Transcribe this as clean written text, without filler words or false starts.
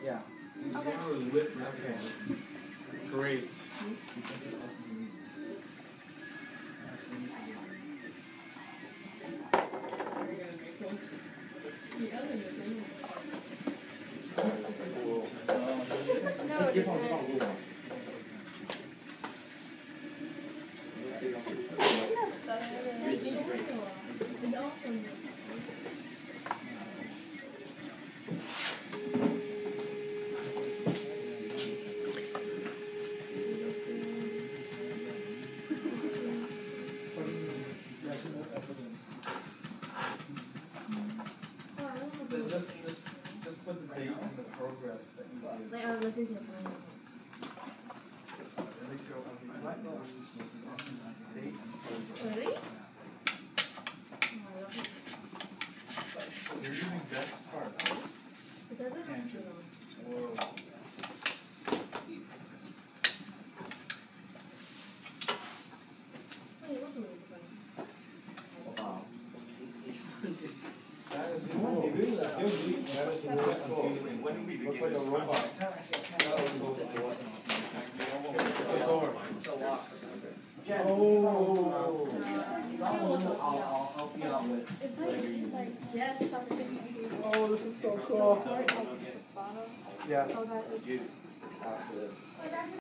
Yeah. Okay. Okay. Great. That's cool. No, it isn't. Just put the date and the progress that you did. Like, I was listening to a song. Date and progress. Really? You're using Dex card. It doesn't have to know. Whoa. Wait, what's the name? Wow. That is cool. That is really cool. When do we begin? Looks like a robot. It's a door. It's a lock. Oh. I'll help you out with. If I like Yes. something to Oh, this is so cool. support like the bottom, Yes. so that it's After